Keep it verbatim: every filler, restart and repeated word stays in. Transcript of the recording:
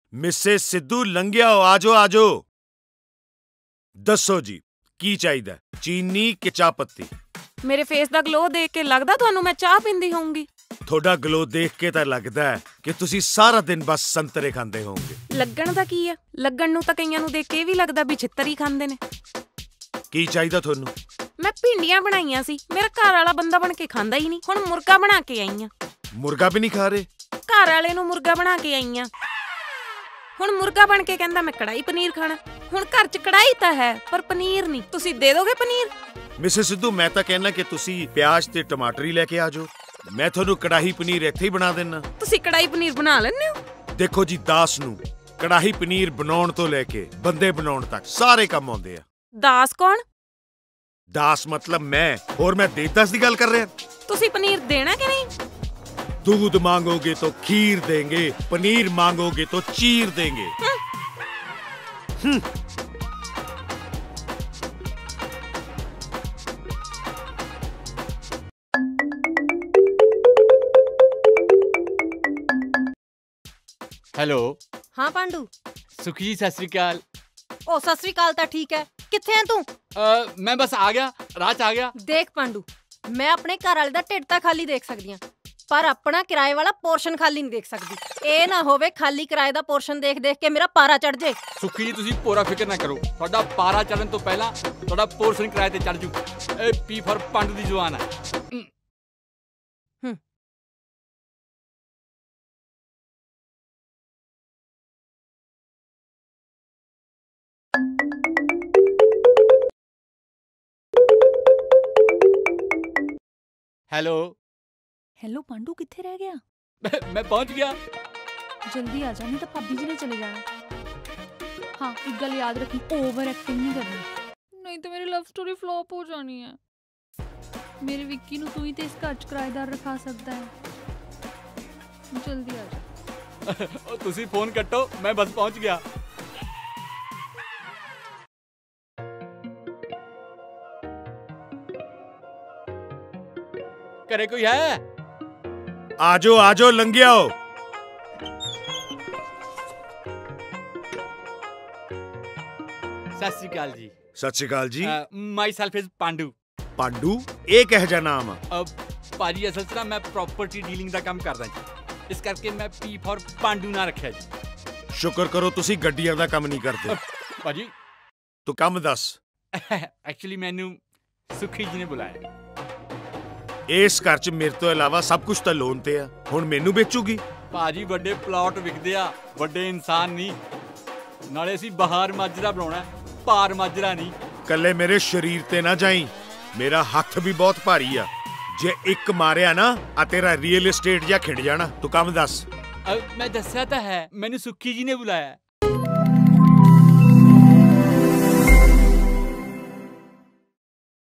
Mrs Sidhu लंघियाओ, आजो आजो। दसो जी की चाहिदा, चीनी कि चाह पत्ती? मेरे फेस दा ग्लो देख के लगदा तुहानू मैं चाह पींदी होऊंगी। थोड़ा ग्लो देख के तां लगदा है कि तुसी सारा दिन बस संतरे खांदे होंगे। लगण दा की है? लगण नू तां कईयां नू देख के भी लगदा भी छित्तर ही खांदे ने। की चाहिदा थोनू? मैं भिंडियां बनाईयां सी, मेरा घर वाला बंदा बन के खांदा ही नहीं, हुण मुर्गा बना के आई आं। मुर्गा भी नहीं खा रहे? घर वाले नू मुर्गा बना के आई आं, हुण मुर्गा बन के कहंदा मैं कड़ाई पनीर खाना। हुण घर च कड़ाई तां है पर पनीर नहीं, तुसी दे दोगे पनीर? मिसेस सिद्धू मैं तां कहना कि तुसी प्याज ते टमाटर ही लेके आ जाओ, मैं थोनू कड़ाही पनीर इत्थे ही बना देना। तुसी कड़ाई पनीर बना लैंदे हो? देखो जी, दास नू कड़ाही पनीर बनाउण तो लेके बंदे बनाउण तक सारे काम आउंदे आ। दास कौन? दास मतलब मैं, और मैं देवदास दी गल कर रहा। तुसी पनीर देना कि नहीं? दूध मांगोगे तो खीर देंगे, पनीर मांगोगे तो चीर देंगे। हम्म। हेलो। हाँ पांडू। सुखी जी सत श्री अकाल। ओ सत श्री अकाल तां ठीक है, कित्थे है तू? आ, मैं बस आ गया, राह च आ गया। देख पांडू, मैं अपने घर वाले दा ढिड तां खाली देख सकदी हां, पर अपना किराए वाला पोर्शन खाली नहीं देख सकदी। ए ना होवे खाली किराए दा पोर्शन देख देख के मेरा पारा चढ़ जाए। सुखी जी तुसी पूरा फिक्र ना करो, ਤੁਹਾਡਾ पारा चढ़न तो पहला ਤੁਹਾਡਾ पोर्शन किराए ते चढ़ जू। ए पी फॉर पांडू दी जुबान है। हेलो। हेलो पांडू, कित्थे रह गया? मैं, मैं पहुंच गया। जल्दी आ जा, नहीं तो भाभी जी ने चले जाना। हाँ एक गल याद रखी, ओवर एक्टिंग नहीं करनी, नहीं तो मेरी लव स्टोरी फ्लॉप हो जानी है। मेरे विक्की नू तू ही तो इस घर च किराएदार रखा सकता है। जल्दी आ जा। तुसी फोन कट्टो, मैं बस पहुंच गया। करे कोई है? आजो आजो लंघियाओ। सत श्री अकाल जी। Sat Sri Akal ji. Myself is Pandu. Pandu ਇਹ ਕਿਹੋ ਜਿਹਾ ਨਾਮ ਆ? ਭਾਜੀ ਅਸਲ 'ਚ ਨਾ ਮੈਂ ਪ੍ਰਾਪਰਟੀ ਡੀਲਿੰਗ ਦਾ ਕੰਮ ਕਰਦਾ ਜੀ, ਇਸ ਕਰਕੇ ਮੈਂ ਪੀ ਫॉर ਪਾਂਡੂ ਨਾ ਰੱਖਿਆ ਜੀ। ਸ਼ੁਕਰ ਕਰੋ ਤੁਸੀਂ ਗੱਡੀਆਂ ਦਾ ਕੰਮ ਨਹੀਂ ਕਰਦੇ। ਭਾਜੀ ਤੂੰ ਕੰਮ ਦੱਸ। ਐਕਚੁਅਲੀ ਮੈਨੂੰ ਸੁਖੀ ਜੀ ਨੇ ਬੁਲਾਇਆ। ਇਸ ਘਰ 'ਚ ਮੇਰੇ ਤੋਂ ਇਲਾਵਾ ਸਭ ਕੁਝ ਤਾਂ ਲੋਨ ਤੇ ਆ, ਹੁਣ ਮੈਨੂੰ ਵੇਚੂਗੀ? ਭਾਜੀ ਵੱਡੇ ਪਲਾਟ ਵਿਕਦੇ ਆ, ਵੱਡੇ ਇਨਸਾਨ ਨਹੀਂ। ਨਾਲੇ ਅਸੀਂ ਬਹਾਰ ਮਾਜਰਾ ਬਣਾਉਣਾ, ਭਾਰ ਮਾਜਰਾ ਨਹੀਂ। ਕੱਲੇ ਮੇਰੇ ਸਰੀਰ ਤੇ ਨਾ ਜਾਈ, ਮੇਰਾ ਹੱਥ ਵੀ ਬਹੁਤ ਭਾਰੀ ਆ, ਜੇ ਇੱਕ ਮਾਰਿਆ ਨਾ ਆ ਤੇਰਾ ਰੀਅਲ ਏਸਟੇਟ ਜਾਂ ਖਿੰਡ ਜਾਣਾ। ਤੂੰ ਕੰਮ ਦੱਸ। ਮੈਂ ਦੱਸਿਆ ਤਾਂ ਹੈ, ਮੈਨੂੰ ਸੁੱਖੀ ਜੀ ਨੇ ਬੁਲਾਇਆ।